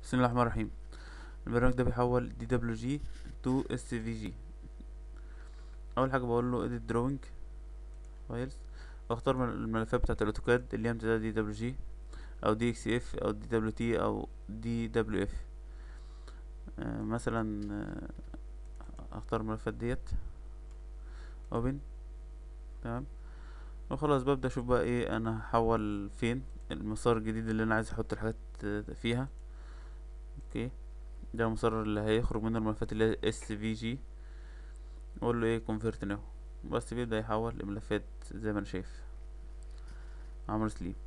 بسم الله الرحمن الرحيم. البرنامج ده بيحول دي دبليو جي تو اس في جي. اول حاجه بقول له edit drawing files، واختار من الملفات بتاعه الاوتوكاد اللي هي امتداد دي دبليو جي او دي اكس اف او دي دبليو تي او دي دبليو اف. مثلا اختار الملفات ديت open. تمام. وخلاص ببدأ اشوف بقى ايه انا هحول فين المسار الجديد اللي انا عايز احط الحاجات فيها. اوكي، ده المسار اللي هيخرج منه الملفات اللي هي اس في جي. اقول له ايه convert now، بس بيبدأ يحول الملفات زي ما انا شايف. عمرو سليم.